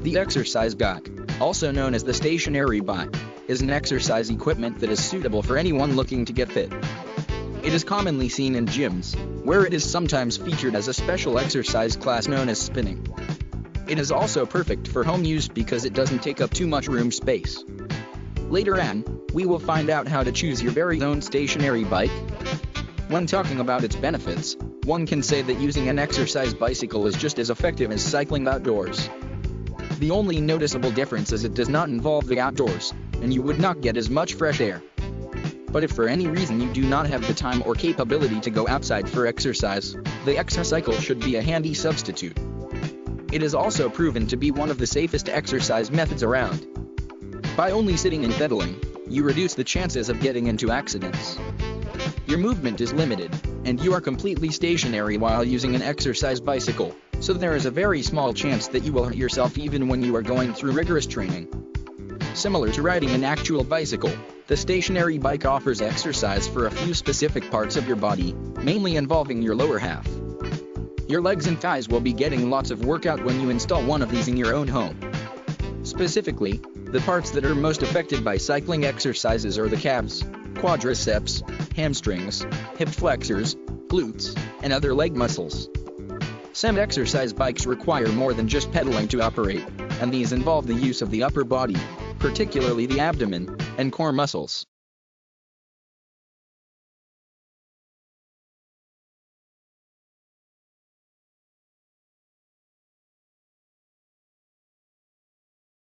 The exercise bike, also known as the stationary bike, is an exercise equipment that is suitable for anyone looking to get fit. It is commonly seen in gyms, where it is sometimes featured as a special exercise class known as spinning. It is also perfect for home use because it doesn't take up too much room space. Later on, we will find out how to choose your very own stationary bike. When talking about its benefits, one can say that using an exercise bicycle is just as effective as cycling outdoors. The only noticeable difference is it does not involve the outdoors, and you would not get as much fresh air. But if for any reason you do not have the time or capability to go outside for exercise, the Easycycle should be a handy substitute. It is also proven to be one of the safest exercise methods around. By only sitting and pedaling, you reduce the chances of getting into accidents. Your movement is limited, and you are completely stationary while using an exercise bicycle, so there is a very small chance that you will hurt yourself even when you are going through rigorous training. Similar to riding an actual bicycle, the stationary bike offers exercise for a few specific parts of your body, mainly involving your lower half. Your legs and thighs will be getting lots of workout when you install one of these in your own home. Specifically, the parts that are most affected by cycling exercises are the calves, quadriceps, hamstrings, hip flexors, glutes, and other leg muscles. Some exercise bikes require more than just pedaling to operate, and these involve the use of the upper body, particularly the abdomen and core muscles.